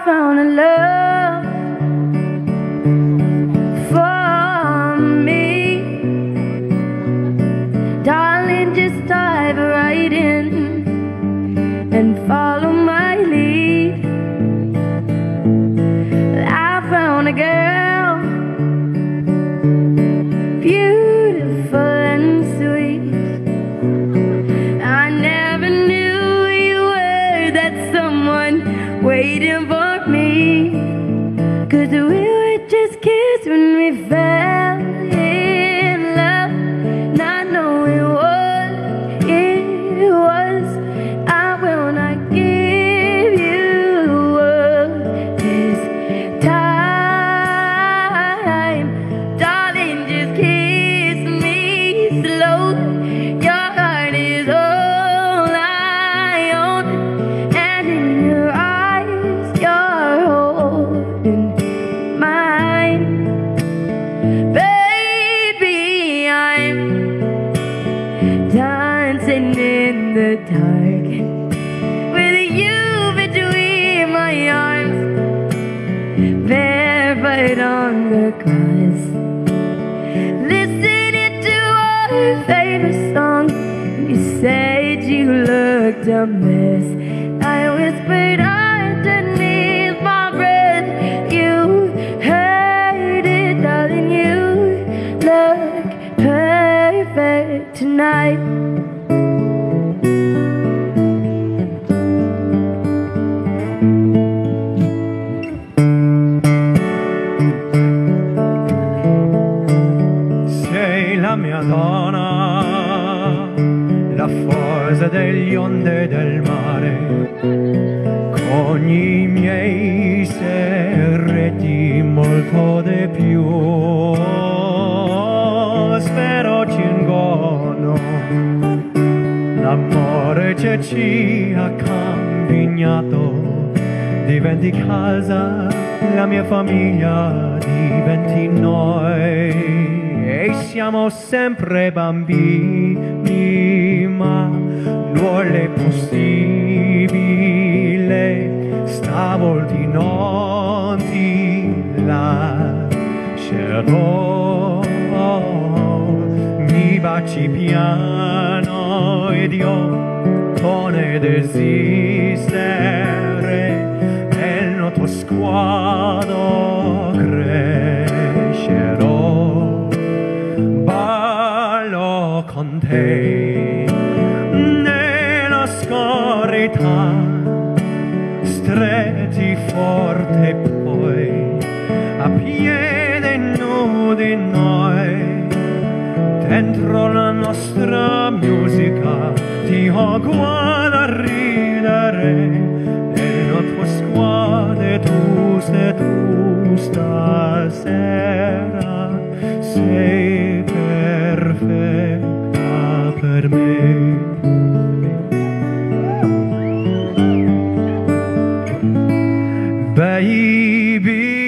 found a love for me. Darling, just dive right in and follow my lead. I found a girl, beautiful and sweet. I never knew you were that someone waiting for me, 'cause we were just kids when we fell in love, not knowing what it was. I will not give you up this time. Darling, just kiss me slow. Your heart is all I own, and in your eyes you're holding mine. Baby, I'm dancing in the dark with you between my arms, barefoot on the grass, listening to our favorite song. You said you looked a mess. I whispered underneath my breath, you heard it, darling. You look perfect tonight. Sei la mia donna, la forza degli onde del mare, con i miei segreti molto di più. Spero ci ingono l'amore che ci ha combinato, diventi casa, la mia famiglia, diventi noi. E siamo sempre bambini, ma non è possibile. Stavolta non ti lascerò. Mi baci piano ed io con desistere nel tuo sguardo crescerò. Ballo con te nella oscurità, stretti forte poi a piedi nudi noi, dentro la nostra musica ti ho guardato a ridere nella tua squadra. Tu sei tu stasera, sei perfetta per me. Baby,